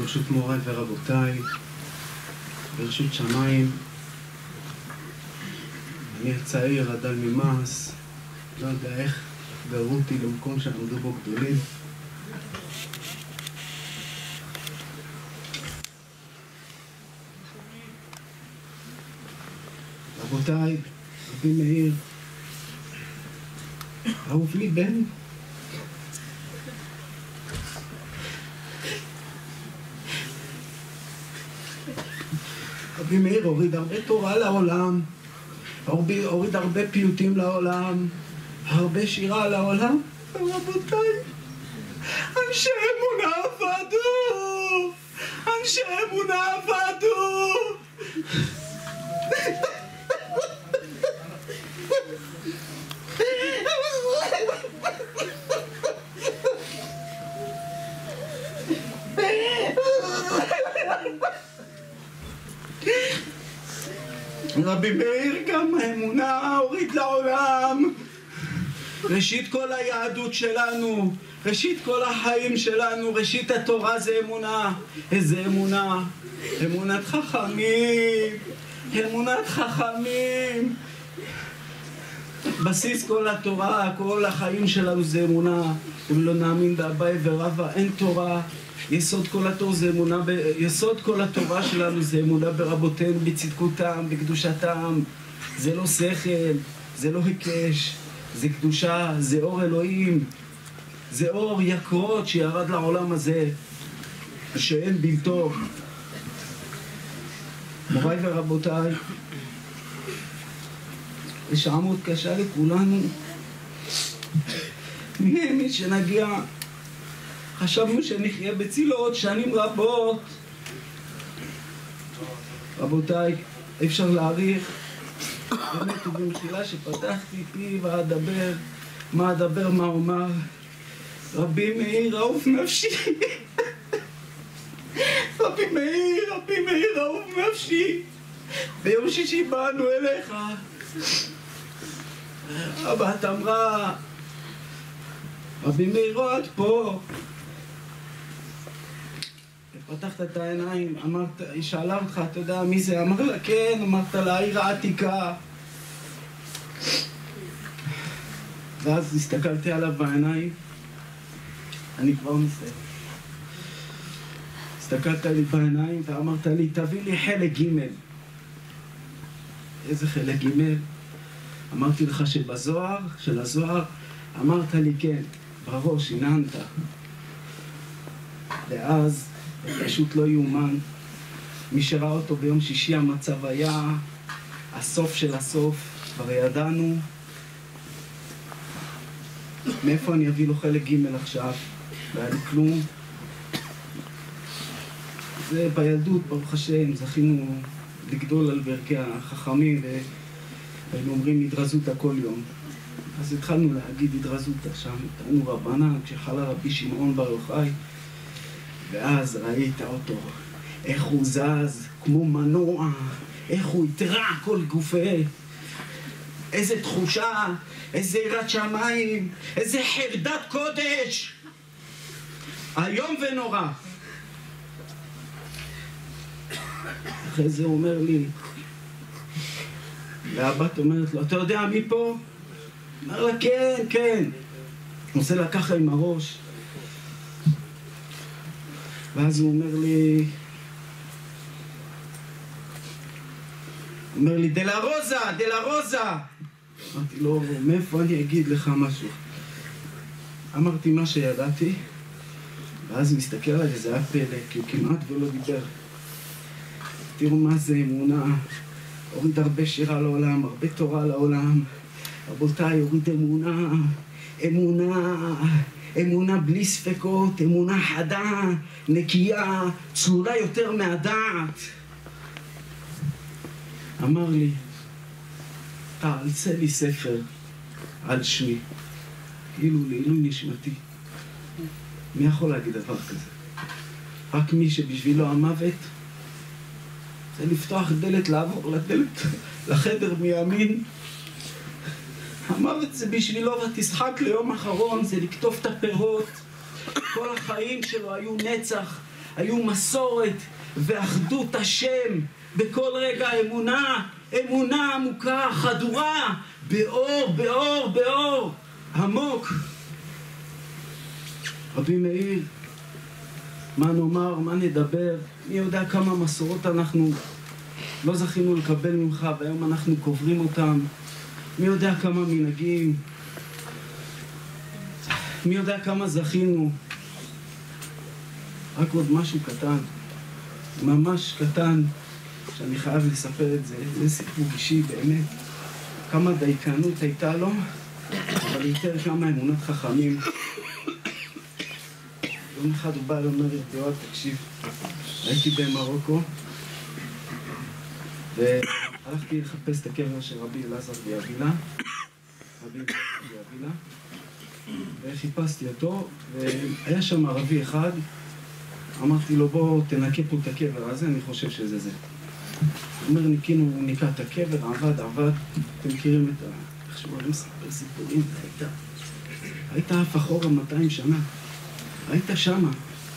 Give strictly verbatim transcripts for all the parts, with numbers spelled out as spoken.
ברשות מוריי ורבותיי, ברשות שמיים, אני הצעיר, הדל ממעש, לא יודע איך גרו אותי למקום שעמדו בו גדולים. רבותיי, רבי מאיר, אהוב לי בן. רבי מאיר הוריד הרבה תורה לעולם, הוריד הרבה פיוטים לעולם, הרבה שירה לעולם. רבותיי, אנשי אמונה עבדו, אנשי אמונה עבדו. רבי מאיר גם האמונה הוריד לעולם. ראשית כל היהדות שלנו, ראשית כל החיים שלנו, ראשית התורה זה אמונה. איזה אמונה? אמונת חכמים, אמונת חכמים. בסיס כל התורה, כל החיים שלנו זה אמונה. אם לא נאמין באביי ורבא אין תורה. יסוד כל התורה זה אמונה, ב... יסוד כל התורה שלנו זה אמונה ברבותינו, בצדקותם, בקדושתם. זה לא שכל, זה לא היקש, זה קדושה, זה אור אלוהים, זה אור יקרות שירד לעולם הזה, שאין בלתו. מוריי ורבותיי, בשעה מאוד קשה לכולנו, מי שנגיע, חשבנו שנחיה בצילו עוד שנים רבות. רבותיי, אפשר להעריך, באמת ובמחילה שפתחתי פי ואדבר, מה אדבר, מה אומר. רבי מאיר אהוב נפשי, רבי מאיר, רבי מאיר אהוב נפשי. ביום שישי באנו אליך, הבת אמרה, רבי מאיר עוד פה. פתחת את העיניים, אמרת, היא שאלה אותך, אתה יודע מי זה? אמר לה, כן, אמרת לה, העיר העתיקה. ואז הסתכלתי עליו בעיניים, אני כבר מסיים. הסתכלת לי בעיניים ואמרת לי, תביא לי חלק ג'. איזה חלק ג'? אמרתי לך שבזוהר, של הזוהר, אמרת לי כן, בראש, עיננת. ואז פשוט לא יאומן. מי שראה אותו ביום שישי המצב היה הסוף של הסוף, כבר ידענו מאיפה אני אביא לו חלק ג' עכשיו, והיה לי כלום. זה בילדות, ברוך השם, זכינו לגדול על ברכי החכמים והיינו אומרים הדרזותא כל יום. אז התחלנו להגיד הדרזותא שם, תנו רבנן, כשחלה רבי שמעון בר יוחאי, ואז ראית אותו, איך הוא זז כמו מנוע, איך הוא התרע כל גופה, איזה תחושה, איזה יראת שמיים, איזה חרדת קודש, היום ונורא. אחרי זה הוא אומר לי, והבת אומרת לו, אתה יודע מי פה? אומר לה, כן, כן. הוא עושה לה ככה עם הראש. ואז הוא אומר לי, הוא אומר לי, דלה רוזה, דלה רוזה. אמרתי לו, מאיפה אני אגיד לך משהו? אמרתי מה שידעתי, ואז הוא מסתכל עליי, זה היה פלא, כי הוא כמעט ולא דיבר. תראו מה זה אמונה, הוריד הרבה שירה לעולם, הרבה תורה לעולם. רבותיי, הוריד אמונה, אמונה, אמונה בלי ספקות, אמונה חדה, נקייה, צלולה יותר מהדעת. אמר לי, תעשה לי ספר על שמי, כאילו לעילוי נשמתי. מי יכול להגיד דבר כזה? רק מי שבשבילו המוות זה לפתוח דלת, לעבור לדלת, לחדר מימין. המוות זה בשבילו ותשחק ליום אחרון, זה לקטוף את הפירות. כל החיים שלו היו נצח, היו מסורת ואחדות השם. בכל רגע אמונה, אמונה עמוקה, חדורה, באור, באור, באור, עמוק. רבי מאיר, מה נאמר, מה נדבר, מי יודע כמה מסורות אנחנו לא זכינו לקבל ממך, והיום אנחנו קוברים אותם. מי יודע כמה מנהגים, מי יודע כמה זכינו. רק עוד משהו קטן, ממש קטן, שאני חייב לספר את זה. זה סיפור אישי באמת. כמה דייקנות הייתה לו, אבל יותר כמה אמונת חכמים. יום אחד הוא בא ואומר לי, יואב, תקשיב, הייתי במרוקו, והלכתי לחפש את הקבר של רבי אלעזר דיאבילה, רבי דיאבילה, וחיפשתי אותו, והיה שם ערבי אחד, אמרתי לו, בוא תנקה פה את הקבר הזה, אני חושב שזה זה. הוא אומר, ניקינו, הוא ניקה את הקבר, עבד, עבד, אתם מכירים את ה... איך שהוא הולכים לספר סיפורים, היית, היית אף אחורה מאתיים שנה, היית שמה.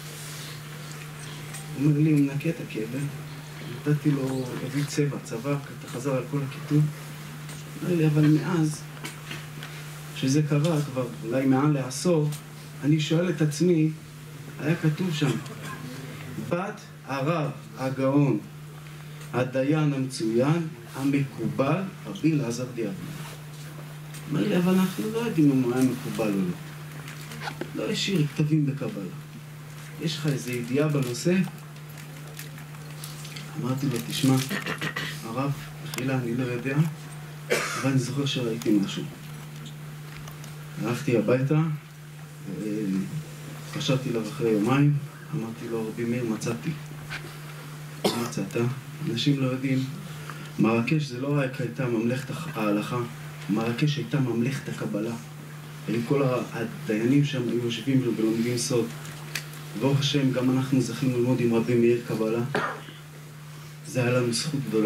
הוא אומר לי, הוא מנקה את הקבר, נתתי לו, הביא צבע, צבע, אתה חזר על כל הכיתוב. אומר לי, אבל מאז, שזה קרה כבר אולי מעל לעשור, אני שואל את עצמי, היה כתוב שם, בת הרב הגאון, הדיין המצוין, המקובל, רבי אלעזר דיאבילה. אומר לי, אבל אנחנו לא יודעים אם הוא היה מקובל או לא. לא השאיר כתבים בקבלה. יש לך איזו ידיעה בנושא? אמרתי לו, תשמע, הרב, בחילה, אני לא יודע, אבל אני זוכר שראיתי משהו. הלכתי הביתה, חשבתי עליו אחרי יומיים, אמרתי לו, רבי מאיר, מצאתי. מה מצאת? אנשים לא יודעים. מרקש זה לא רק הייתה ממלכת ההלכה, מרקש הייתה ממלכת הקבלה. כל הדיינים שם היו יושבים ולומדים סוד. ברוך השם, גם אנחנו זכינו ללמוד עם רבי מאיר קבלה. זה היה לנו זכות גדולה.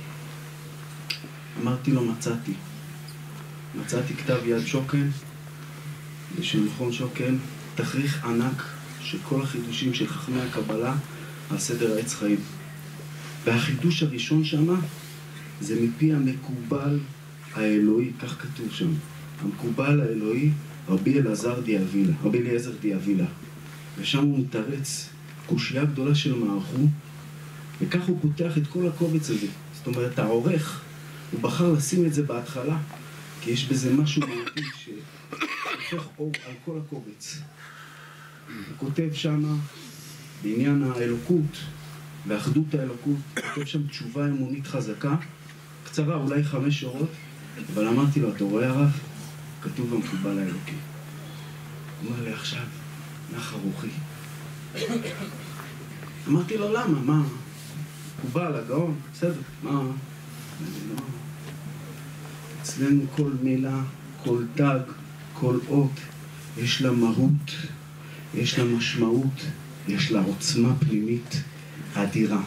אמרתי לו, מצאתי. מצאתי כתב יד שוקן, של מכון שוקן, תכריך ענק של כל החידושים של חכמי הקבלה על סדר העץ חיים. והחידוש הראשון שמה זה מפי המקובל האלוהי, כך כתוב שם. המקובל האלוהי, רבי אלעזר דיאבילה, רבי אליעזר דיאבילה. ושם הוא מתרץ קושייה גדולה של מערכו, וכך הוא פותח את כל הקובץ הזה. זאת אומרת, העורך, הוא בחר לשים את זה בהתחלה, כי יש בזה משהו מהותי שהופך אור על כל הקובץ. הוא כותב שם בעניין האלוקות ואחדות האלוקות, הוא כותב שם תשובה אמונית חזקה, קצרה, אולי חמש שורות, אבל אמרתי לו, אתה רואה הרב? כתוב המקובל האלוקי. הוא אומר לי עכשיו, נח רוחי. אמרתי לו, למה? מה? מקובל, הגאון, בסדר, מה? אצלנו כל מילה, כל תג, כל אות, יש לה מהות, יש לה משמעות, יש לה עוצמה פנימית אדירה.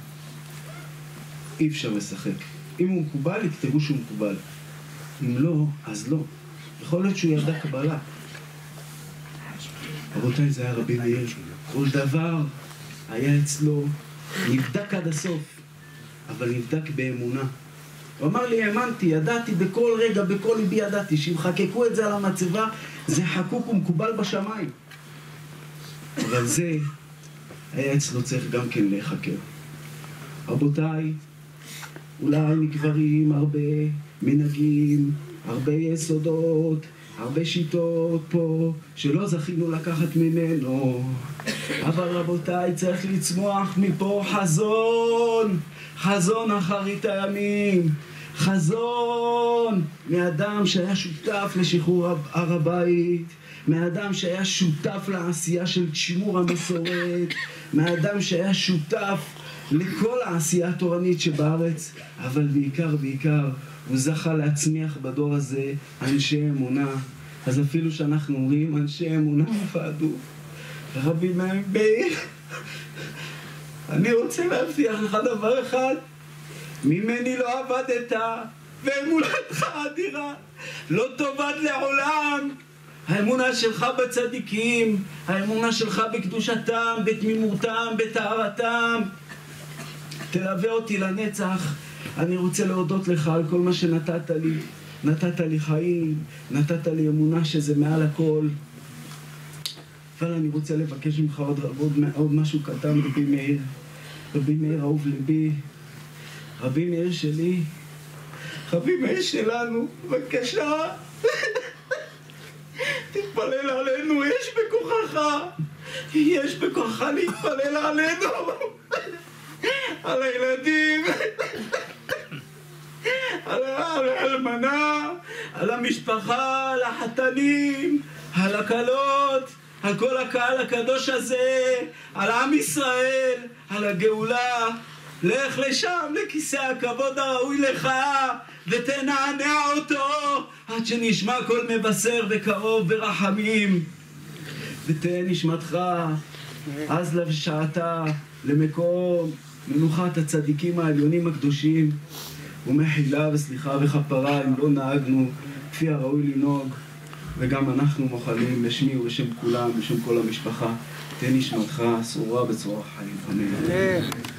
אי אפשר לשחק. אם הוא מקובל, יכתבו שהוא מקובל. אם לא, אז לא. יכול להיות שהוא ידע קבלה. רבותיי, זה היה רבי מאיר. כל דבר היה אצלו נבדק עד הסוף, אבל נבדק באמונה. הוא אמר לי, האמנתי, ידעתי בכל רגע, בכל ליבי ידעתי, שאם חקקו את זה על המצבה, זה חקוק ומקובל בשמיים. אבל זה היה אצלו צריך גם כן להיחקר. רבותיי, אולי נקברים הרבה מנהגים, הרבה יסודות, הרבה שיטות פה, שלא זכינו לקחת ממנו. אבל רבותיי, צריך לצמוח מפה חזון, חזון אחרית הימים, חזון מאדם שהיה שותף לשחרור הר הבית, מאדם שהיה שותף לעשייה של שימור המסורת, מאדם שהיה שותף לכל העשייה התורנית שבארץ, אבל בעיקר, בעיקר, הוא זכה להצמיח בדור הזה אנשי אמונה. אז אפילו שאנחנו אומרים אנשי אמונה מפעדו, רבי מאיר, אני רוצה להבטיח לך דבר אחד, ממני לא עבדת, ואמונתך אדירה, לא תאבד לעולם, האמונה שלך בצדיקים, האמונה שלך בקדושתם, בתמימותם, בטהרתם, תלווה אותי לנצח. אני רוצה להודות לך על כל מה שנתת לי. נתת לי חיים, נתת לי אמונה שזה מעל הכל. אבל אני רוצה לבקש ממך עוד, עוד, עוד משהו קטן, רבי מאיר. רבי מאיר אהוב ליבי, רבי מאיר שלי, רבי מאיר שלנו, בבקשה. תתפלל עלינו, יש בכוחך, יש בכוחך להתפלל עלינו, על הילדים, על האלמנה, על המשפחה, על החתנים, על הכלות, על כל הקהל הקדוש הזה, על עם ישראל, על הגאולה. לך לשם, לכיסא הכבוד הראוי לך, ותנענע אותו, עד שנשמע כל מבשר בקרוב ברחמים. ותהא נשמתך, אז לשעתה, למקום מנוחת הצדיקים העליונים הקדושים, ומחילה וסליחה וכפרה אם לא נהגנו כפי הראוי לנהוג, וגם אנחנו מוחלים בשמי ובשם כולם, בשם כל המשפחה. תהא נשמתך אסורה בצורה חיים. אמן.